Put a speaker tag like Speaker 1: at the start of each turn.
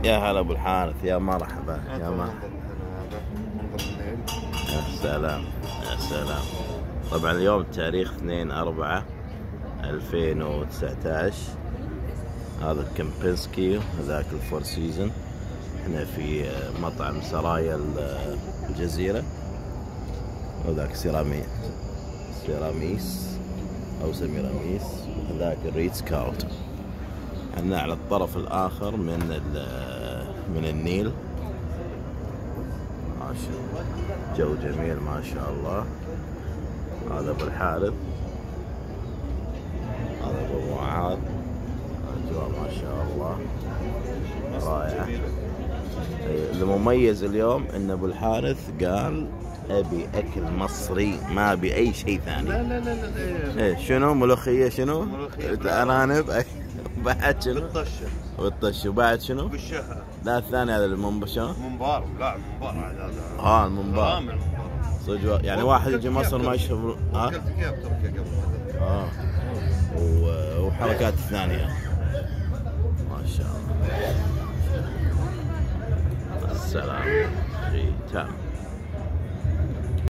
Speaker 1: يا هلا ابو الحارث، يا مرحبا يا مرحبا. يا سلام يا سلام. طبعا اليوم تاريخ 2/4/2019. هذا الكمبنسكي وهذاك الفور سيزون. احنا في مطعم سرايا الجزيرة، وذاك سيراميس او سميراميس، وهذاك الريتز كارلتون. احنا على الطرف الاخر من النيل. ما شاء الله جو جميل ما شاء الله. هذا ابو الحارث، هذا ابو معاذ. اجواء ما شاء الله رائعة. المميز اليوم ان ابو الحارث قال ابي اكل مصري، ما ابي اي شيء ثاني.
Speaker 2: لا
Speaker 1: ايه شنو؟ ملوخية شنو؟ ارانب. بعد شنو؟
Speaker 2: بالطشة
Speaker 1: والطش. وبعد شنو؟
Speaker 2: بالشهر.
Speaker 1: لا الثاني هذا المنبشر.
Speaker 2: منبار. لا منبار هذا.
Speaker 1: المنبار صدق. يعني واحد يجي مصر ما يشوف.
Speaker 2: اكلت كيف تركيا قبل هذا.
Speaker 1: وحركات الثانية ما شاء الله. السلام ختام.